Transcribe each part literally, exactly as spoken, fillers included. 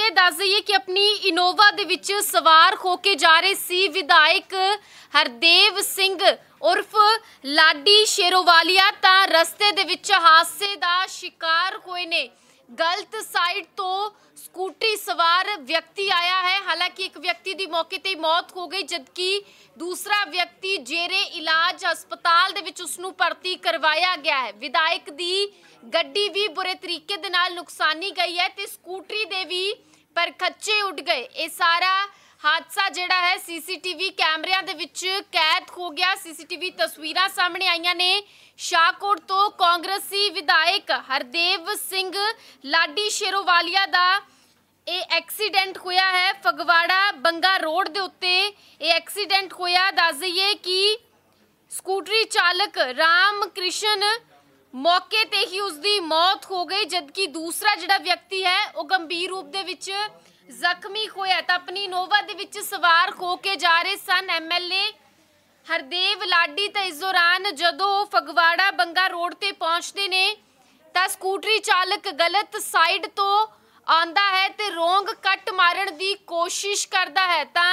है, दस दईए कि अपनी इनोवा दे विच सवार होके जा रहे सी विधायक हरदेव सिंह उर्फ लाडी शेरोवालिया तां रस्ते दे विच हादसे दा शिकार होए ने। गलत साइड तो स्कूटी सवार व्यक्ति आया है। हालांकि एक व्यक्ति की मौके ते मौत हो गई, जबकि दूसरा व्यक्ति जेरे इलाज हस्पताल दे विच उसनू भर्ती करवाया गया है। विधायक दी गड्डी भी बुरे तरीके दे नाल नुकसानी गई है ते स्कूटरी दे भी पर खच्चे उड़ गए। ये सारा हादसा जिहड़ा है सीसीटीवी कैमरिਆਂ ਦੇ ਵਿੱਚ कैद हो गया। सीसीटीवी तस्वीरां सामने आईयां ने। शाहकोट तो कांग्रेसी विधायक हरदेव सिंह लाडी शेरोवालिया दा ये एक्सीडेंट होया है। फगवाड़ा बंगा रोड दे उत्ते ये एक्सीडेंट होया। दस दईए कि स्कूटरी चालक राम कृष्ण मौके ते ही उसकी मौत हो गई, जबकि दूसरा जिहड़ा व्यक्ति है वो गंभीर रूप दे विच जख्मी होया। तो अपनी इनोवा दे विच सवार होके जा रहे सन M L A Hardev Laddi. तो इस दौरान जदों फगवाड़ा बंगा रोड ते पहुंचते ने तां स्कूटरी चालक गलत साइड तो आंदा है ते रोंग कट मारन दी कोशिश करता है। तां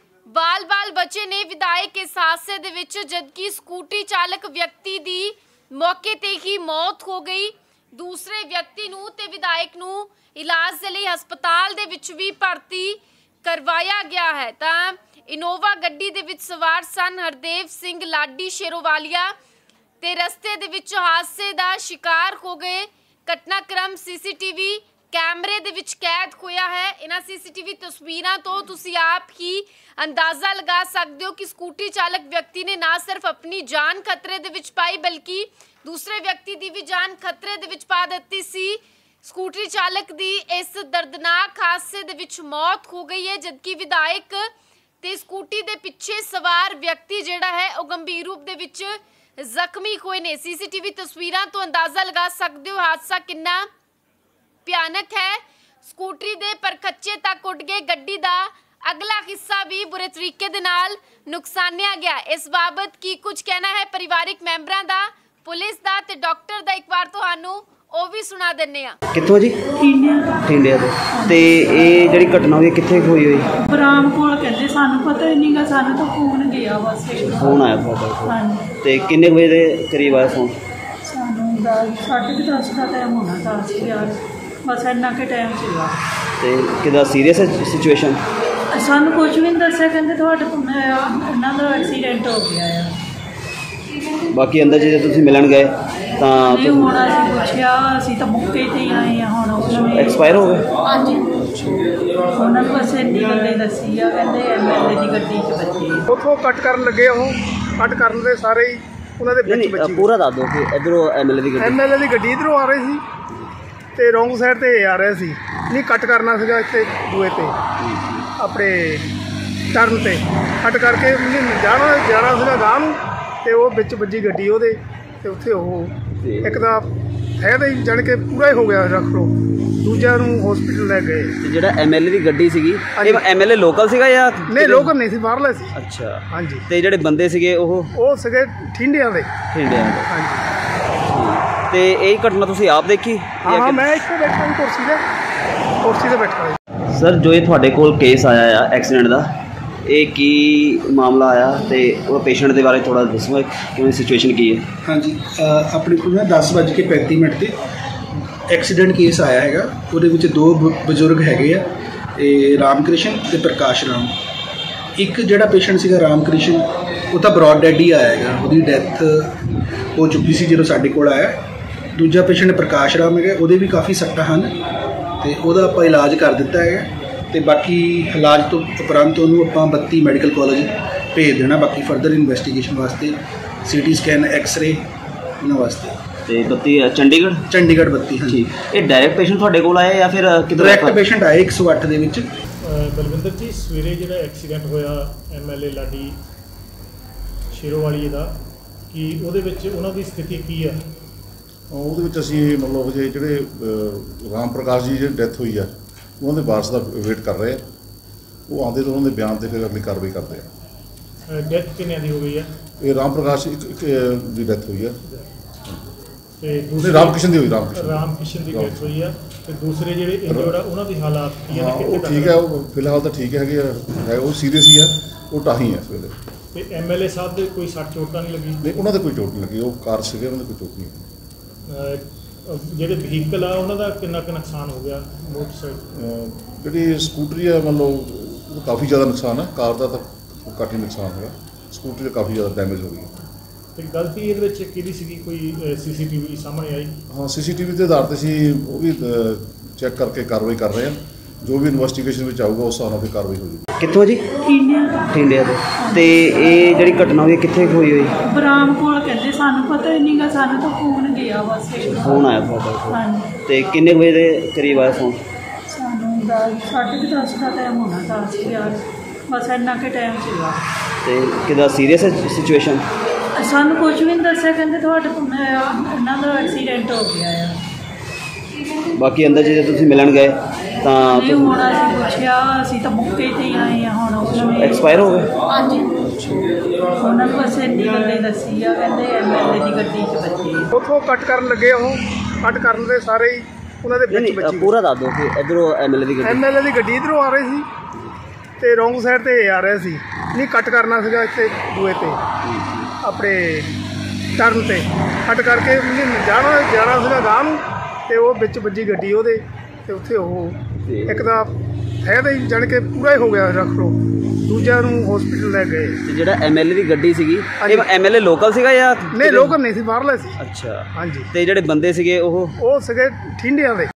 बाल बाल बचे ने विधायक इस हादसे दे विच, जबकि स्कूटी चालक व्यक्ति दी मौके ते ही मौत हो गई। दूसरे व्यक्ति नूं ते विधायक नूं इलाज दे लई हस्पताल दे विच भी भर्ती करवाया गया है। तां इनोवा गड्डी दे विच सवार सन हरदेव सिंह लाडी शेरोवालिया ते रस्ते दे विच हादसे दा शिकार हो गए। घटनाक्रम सीसीटीवी कैमरे दे विच कैद होया है। इन्हां सीसीटीवी तस्वीरां तो तुसीं आप ही अंदाज़ा लगा सकते हो कि स्कूटी चालक व्यक्ति ने ना सिर्फ अपनी जान खतरे दे विच पाई, बल्कि दूसरे व्यक्ति की भी जान खतरे दे विच पा दित्ती सी। स्कूटरी चालक दी इस दर्दनाक हादसे दे विच मौत हो गई है, जबकि विधायक ते स्कूटी दे पिछे सवार व्यक्ति जिहड़ा है वो गंभीर रूप दे विच जख्मी होए ने। सीसीटीवी तस्वीरां तो अंदाज़ा लगा सकते हो हादसा कितना भयानक है। स्कूटरी दे परखच्चे तक उड़ गए। गड्डी दा अगला हिस्सा भी बुरे तरीके दे नाल नुकसानिया गया। इस बाबत की कुछ कहना है परिवारिक मैंबरां दा, पुलिस दा ते डॉक्टर दा, एक बार तुहानू ਉਹ ਵੀ ਸੁਣਾ ਦਿੰਨੇ ਆ। ਕਿੱਥੋਂ ਜੀ? ਠਿੰਡਿਆ ਤੋਂ। ਤੇ ਇਹ ਜਿਹੜੀ ਘਟਨਾ ਹੋਈ ਕਿੱਥੇ ਹੋਈ ਹੋਈ? ਬਰਾਮ ਕੋਲ ਕਹਿੰਦੇ, ਸਾਨੂੰ ਪਤਾ ਹੀ ਨਹੀਂਗਾ, ਸਾਨੂੰ ਤਾਂ ਫੋਨ ਗਿਆ ਬਸ। ਫੋਨ ਆਇਆ ਤੁਹਾਡਾ? ਹਾਂਜੀ। ਤੇ ਕਿੰਨੇ ਵਜੇ ਦੇ ਕਰੀਬ ਆਇਆ ਫੋਨ? ਸਾਨੂੰ ਸਾਢੇ ਕੁ ਦਸ ਦਾ ਟਾਈਮ ਹੋਣਾ, ਦਸ ਗਿਆਰਾਂ ਬਸ ਇੰਨਾ ਕੁ ਟਾਈਮ ਸੀਗਾ। ਤੇ ਕਿੱਦਾਂ ਸੀਰੀਅਸ ਹੈ ਸਿਚੁਏਸ਼ਨ? ਸਾਨੂੰ ਕੁਝ ਵੀ ਨਹੀਂ ਦੱਸਿਆ, ਕਹਿੰਦੇ ਤੁਹਾਡੇ ਇਹਨਾਂ ਦਾ ਐਕਸੀਡੈਂਟ ਹੋ ਗਿਆ ਆ। ਬਾਕੀ ਅੰਦਰ ਜੇ ਤੁਸੀਂ ਮਿਲਣ ਗਏ ਤਾਂ ਨਹੀਂ, ਹੁਣ ਅਸੀਂ ਪੁੱਛਿਆ, ਅਸੀਂ ਤਾਂ ਮੌਕੇ 'ਤੇ ਹੀ ਆਏ ਹਾਂ। ਹੁਣ ਉਹਨਾਂ ਨੇ ਐਕਸਪਾਇਰ ਹੋ ਗਏ? ਹਾਂਜੀ। ਉਹਨਾਂ ਨੂੰ ਬਸ ਇੰਨੀ ਗੱਲੇ ਦੱਸੀ ਆ, ਕਹਿੰਦੇ ਐਮ ਐਲ ਏ ਦੀ ਗੱਡੀ 'ਚ ਬੱਚੇ ਉੱਥੋਂ ਕੱਟ ਕਰਨ ਲੱਗੇ। ਉਹ ਕੱਟ ਕਰਨ ਦੇ ਸਾਰੇ ਹੀ ਉਹਨਾਂ ਦੇ ਵਿੱਚ ਬੱਚੇ। ਪੂਰਾ ਦੱਸ ਦਿਓ ਕਿ ਇੱਧਰੋਂ ਐਮ ਐਲ ਏ ਦੀ ਗੱਡੀ ਐਮ ਐਲ ਏ ਦੀ ਗੱਡੀ ਇੱਧਰੋਂ ਆ ਰਹੀ ਸੀ ਤੇ ਰੋਂਗ ਸਾਈਡ 'ਤੇ ਆ ਰਿਹਾ ਸੀ। ਨਹੀਂ, ਕੱਟ ਕਰਨਾ ਸੀਗਾ ਇੱਥੇ ਦੂਏ 'ਤੇ ਆਪਣੇ ਟਰਨ 'ਤੇ ਕੱਟ ਕਰਕੇ ਜਾਣਾ ਜਾਣਾ ਸੀਗਾ ਗਾਂਹ ਨੂੰ, ਤੇ ਉਹ ਵਿੱਚ ਵੱਜੀ ਗੱਡੀ ਉਹਦੇ, ਤੇ ਉੱਥੇ ਉਹ ਇੱਕ ਤਾਂ ਹੈ ਤਾਂ ਜਾਣ ਕੇ ਪੂਰਾ ਹੀ ਹੋ ਗਿਆ ਰੱਖ ਲਓ। ਦੂਜਿਆਂ ਨੂੰ ਹਸਪੀਟਲ ਲੈ ਗਏ। ਤੇ ਜਿਹੜਾ ਐਮ ਐਲ ਏ ਦੀ ਗੱਡੀ ਸੀਗੀ, ਇਹ ਐਮ ਐਲ ਏ ਲੋਕਲ ਸੀਗਾ ਜਾਂ? ਨਹੀਂ, ਲੋਕਲ ਨਹੀਂ ਸੀ, ਬਾਹਰਲਾ ਸੀ। ਅੱਛਾ, ਹਾਂਜੀ। ਤੇ ਜਿਹੜੇ ਬੰਦੇ ਸੀਗੇ ਉਹ ਉਹ ਸੀਗੇ ਠਿੰਡਿਆਂ ਦੇ। ਠਿੰਡਿਆਂ ਦੇ, ਹਾਂਜੀ। ਤੇ ਇਹ ਘਟਨਾ ਤੁਸੀਂ ਆਪ ਦੇਖੀ? ਹਾਂ ਹਾਂ, ਮੈਂ ਇੱਥੇ ਬੈਠਾ ਹਾਂ ਕੁਰਸੀ 'ਤੇ, ਕੁਰਸੀ 'ਤੇ ਬੈਠਾ। ਸਰ, ਜੋ ਇਹ ਤੁਹਾਡੇ ਕੋਲ ਕੇਸ ਆਇਆ ਆ ਐਕਸੀਡੈਂਟ ਦਾ, ਇਹ ਕੀ ਮਾਮਲਾ ਆਇਆ ਤੇ ਉਹ ਪੇਸ਼ੈਂਟ ਦੇ ਬਾਰੇ ਥੋੜਾ ਦੱਸੋ, ਕਿਵੇਂ ਸਿਚੁਏਸ਼ਨ ਕੀ ਹੈ? ਹਾਂਜੀ, ਆਪਣੇ ਕੋਲ ਨਾ ਦਸ ਵੱਜ ਕੇ ਪੈਂਤੀ ਮਿੰਟ 'ਤੇ ਐਕਸੀਡੈਂਟ ਕੇਸ ਆਇਆ ਹੈਗਾ। ਉਹਦੇ ਵਿੱਚ ਦੋ ਬ ਬਜ਼ੁਰਗ ਹੈਗੇ ਆ, ਇਹ ਰਾਮ ਕ੍ਰਿਸ਼ਨ ਅਤੇ ਪ੍ਰਕਾਸ਼ ਰਾਮ। ਇੱਕ ਜਿਹੜਾ ਪੇਸ਼ੈਂਟ ਸੀਗਾ ਰਾਮ ਕ੍ਰਿਸ਼ਨ, ਉਹ ਤਾਂ ਬਰੋਡ ਡੈਡ ਹੀ ਆਇਆ ਹੈਗਾ, ਉਹਦੀ ਡੈਥ ਹੋ ਚੁੱਕੀ ਸੀ ਜਦੋਂ ਸਾਡੇ ਕੋਲ ਆਇਆ। ਦੂਜਾ ਪੇਸ਼ੈਂਟ ਪ੍ਰਕਾਸ਼ ਰਾਮ ਹੈਗਾ, ਉਹਦੇ ਵੀ ਕਾਫੀ ਸੱਟਾਂ ਹਨ ਅਤੇ ਉਹਦਾ ਆਪਾਂ ਇਲਾਜ ਕਰ ਦਿੱਤਾ ਹੈਗਾ। ਅਤੇ ਬਾਕੀ ਇਲਾਜ ਤੋਂ ਉਪਰੰਤ ਉਹਨੂੰ ਆਪਾਂ ਬੱਤੀ ਮੈਡੀਕਲ ਕਾਲਜ ਭੇਜ ਦੇਣਾ, ਬਾਕੀ ਫਰਦਰ ਇਨਵੈਸਟੀਗੇਸ਼ਨ ਵਾਸਤੇ, ਸੀ ਟੀ ਸਕੈਨ, ਐਕਸਰੇ ਉਹਨਾਂ ਵਾਸਤੇ। ਤੇ ਬੱਤੀ ਚੰਡੀਗੜ੍ਹ? ਚੰਡੀਗੜ੍ਹ ਬੱਤੀ। ਹਾਂਜੀ। ਇਹ ਡਾਇਰੈਕਟ ਪੇਸ਼ੈਂਟ ਤੁਹਾਡੇ ਕੋਲ ਆਏ ਜਾਂ ਫਿਰ ਕਿੱਧਰ? ਡਾਇਰੈਕਟ ਪੇਸ਼ੈਂਟ ਆਏ ਇੱਕ ਸੌ ਅੱਠ ਦੇ ਵਿੱਚ। ਬਲਵਿੰਦਰ ਜੀ, ਸਵੇਰੇ ਜਿਹੜਾ ਐਕਸੀਡੈਂਟ ਹੋਇਆ M L A Laddi Sherowalia ਦਾ, ਕਿ ਉਹਦੇ ਵਿੱਚ ਉਹਨਾਂ ਦੀ ਸਥਿਤੀ ਕੀ ਆ? ਉਹਦੇ ਵਿੱਚ ਅਸੀਂ ਮਤਲਬ ਜੇ ਜਿਹੜੇ ਰਾਮ ਪ੍ਰਕਾਸ਼ ਜੀ ਜਿਹੜੀ ਡੈਥ ਹੋਈ ਆ, ਉਹਨਾਂ ਦੇ ਵਾਰਸ ਦਾ ਵੇਟ ਕਰ ਰਹੇ ਆ। ਉਹ ਆਉਂਦੇ ਤਾਂ ਉਹਨਾਂ ਦੇ ਬਿਆਨ 'ਤੇ ਫਿਰ ਅਗਲੀ ਕਾਰਵਾਈ ਕਰਦੇ ਆ। ਡੈਥ ਕਿੰਨਿਆਂ ਦੀ ਹੋ ਗਈ ਆ? ਇਹ ਰਾਮ ਪ੍ਰਕਾਸ਼ ਇੱਕ ਦੀ ਡੈਥ ਹੋਈ ਆ। ਤੇ ਨਹੀਂ ਰਾਮ ਕਿਸ਼ਨ ਦੀ ਹੋਈ ਰਾਮ ਕਿਸ਼ਨ ਰਾਮ ਕਿਸ਼ਨ ਦੀ ਡੈਥ ਹੋਈ ਆ ਤੇ ਦੂਸਰੇ ਜਿਹੜੇ ਇੰਜਰਡ ਆ ਉਹਨਾਂ ਦੀ ਹਾਲਾਤ ਕੀ ਹਾਂ ਹੈ ਉਹ ਠੀਕ ਹੈ ਉਹ ਫਿਲਹਾਲ ਤਾਂ ਠੀਕ ਹੈਗੇ ਆ ਹੈ ਉਹ ਸੀਰੀਅਸ ਹੀ ਆ ਉਹ ਟਾਹੀ ਹੈ ਇਸ ਵੇਲੇ ਤੇ ਐਮਐਲਏ ਸਾਹਿਬ ਦੇ ਕੋਈ ਸੱਟ ਚੋਟ ਤਾਂ ਨਹੀਂ ਲੱਗੀ ਨਹੀਂ ਉਹਨਾਂ ਦੇ ਕੋਈ ਚੋਟ ਨਹੀਂ ਲੱਗੀ ਉਹ ਕਾਰ ਸੀਗੇ ਉਹਨਾਂ ਦੇ ਕੋਈ ਚੋਟ ਨਹੀਂ ਅਹ ਜਿਹੜੇ ਵਹੀਕਲ ਆ ਉਹਨਾਂ ਦਾ ਕਿੰਨਾ ਕੁ ਨੁਕਸਾਨ ਹੋ ਗਿਆ ਮੋਟਰਸਾਈਕਲ ਅਹ ਜਿਹੜੀ ਸਕੂਟਰੀ ਆ ਮੰਨ ਲਓ ਉਹ ਕਾਫੀ ਜ਼ਿਆਦਾ ਨੁਕਸਾਨ ਹੈ ਕਾਰ ਦਾ ਤਾਂ ਘੱਟ ਹੀ ਨੁਕਸਾਨ ਹੋਇਆ ਸਕੂਟਰੀ ਦਾ ਕਾਫੀ ਜ਼ਿਆਦਾ ਡੈਮੇਜ ਹੋ ਗਈ ਤੇ ਗਲਤੀ ਇਹਦੇ ਵਿੱਚ ਕਿਹਦੀ ਸੀਗੀ ਕੋਈ ਸੀਸੀਟੀਵੀ ਸਾਹਮਣੇ ਆਈ ਹਾਂ ਸੀਸੀਟੀਵੀ ਦੇ ਆਧਾਰ ਤੇ ਅਸੀਂ ਉਹ ਵੀ ਚੈੱਕ ਕਰਕੇ ਕਾਰਵਾਈ ਕਰ ਰਹੇ ਹਾਂ ਜੋ ਵੀ ਇਨਵੈਸਟੀਗੇਸ਼ਨ ਵਿੱਚ ਆਊਗਾ ਉਸ ਹਿਸਾਬ ਨਾਲ ਫਿਰ ਕਾਰਵਾਈ ਹੋ ਜਾਊਗੀ ਕਿੱਥੋਂ ਜੀ ਠਿੰਡਿਆ ਤੋਂ ਤੇ ਇਹ ਜਿਹੜੀ ਘਟਨਾ ਹੋਈ ਹੈ ਕਿੱਥੇ ਹੋਈ ਹੋਈ ਬਰਾਮ ਕੋਲ ਕਹਿੰਦੇ ਸਾਨੂੰ ਪਤਾ ਹੀ ਨਹੀਂਗਾ ਸਾਨੂੰ ਤਾਂ ਫੋਨ ਗਿਆ ਬਸ ਫੋਨ ਆਇਆ ਤੁਹਾਡਾ ਕੋਲ? ਹਾਂਜੀ ਤੇ ਕਿੰਨੇ ਕੁ ਵਜੇ ਦੇ ਕਰੀਬ ਆਇਆ ਫੋਨ? ਸਾਨੂੰ ਦਾ ਸਾਢੇ ਕੁ ਦਸ ਦਾ ਟਾਈਮ ਹੋਣਾ ਦਸ ਗਿਆਰਾਂ ਬਸ ਇੰਨਾ ਕੁ ਟਾਈਮ ਸੀਗਾ ਤੇ ਕਿੱਦਾਂ ਸੀਰੀਅਸ ਹੈ ਸਿਚੁਏਸ਼ਨ? ਸਾਨੂੰ ਕੁਝ ਵੀ ਨਹੀਂ ਦੱਸਿਆ ਕਹਿੰਦੇ ਤੁਹਾਡੇ ਕੋਲ ਇਹਨਾਂ ਦਾ ਐਕਸੀਡੈਂਟ ਹੋ ਗਿਆ ਆ ਬਾਕੀ ਅੰਦਰ ਜੇ ਤੁਸੀਂ ਮਿਲਣ ਗਏ ਤਾਂ ਨਹੀਂ ਹੁਣ ਅਸੀਂ ਪੁੱਛਿਆ ਅਸੀਂ ਤਾਂ ਮੌਕੇ ਤੇ ਹੀ ਆਏ ਆ ਹੁਣ ਉਹਨਾਂ ਨੇ ਐਕਸਪਾਇਰ ਹੋ ਗਏ? ਹਾਂਜੀ ਉਹਨਾਂ ਨੂੰ ਬਸ ਇੰਨੀ ਗੱਲ ਹੀ ਦੱਸੀ ਆ ਕਹਿੰਦੇ ਐਮਐਲਏ ਦੀ ਗੱਡੀ 'ਚ ਬੱਚੇ ਉੱਥੋਂ ਕੱਟ ਕਰਨ ਲੱਗੇ ਉਹ ਕੱਟ ਕਰਨ ਦੇ ਸਾਰੇ ਹੀ ਉਹਨਾਂ ਦੇ ਨਹੀਂ ਵਿੱਚ ਨਹੀਂ ਬੱਚੇ ਪੂਰਾ ਦੱਸ ਦਿਓ ਕਿ ਇੱਧਰੋਂ ਐਮਐਲਏ ਦੀ ਗੱਡੀ ਐਮਐਲਏ ਦੀ ਗੱਡੀ ਇੱਧਰੋਂ ਆ ਰਹੀ ਸੀ ਤੇ ਰੋਂਗ ਸਾਈਡ ਤੇ ਇਹ ਆ ਰਹੇ ਸੀ ਨਹੀਂ ਕੱਟ ਕਰਨਾ ਸੀਗਾ ਇੱਥੇ ਦੂਏ ਤੇ ਆਪਣੇ ਟਰਨ ਤੇ ਕੱਟ ਕਰਕੇ ਉਹਨੇ ਜਾਣਾ ਜਾਣਾ ਸੀਗਾ ਗਾਂਹ ਨੂੰ ਤੇ ਉਹ ਵਿੱਚ ਵੱਜੀ ਗੱਡੀ ਉਹਦੇ ਤੇ ਉੱਥੇ ਉਹ ਇੱਕ ਤਾਂ ਹੈ ਤਾਂ ਜਾਣ ਕੇ ਪੂਰਾ ਹੀ ਹੋ ਗਿਆ ਰੱਖ ਲਓ ਦੂਜਾ ਨੂੰ ਹਸਪੀਟਲ ਲੈ ਗਏ ਤੇ ਜਿਹੜਾ ਐਮਐਲਏ ਦੀ ਗੱਡੀ ਸੀਗੀ ਇਹ ਐਮਐਲਏ ਲੋਕਲ ਸੀਗਾ ਜਾਂ ਨਹੀਂ ਲੋਕਲ ਨਹੀਂ ਸੀ ਬਾਹਰਲੇ ਸੀ ਅੱਛਾ ਹਾਂਜੀ ਤੇ ਜਿਹੜੇ ਬੰਦੇ ਸੀਗੇ ਉਹ ਉਹ ਸੀਗੇ ਠਿੰਡਿਆਂ ਦੇ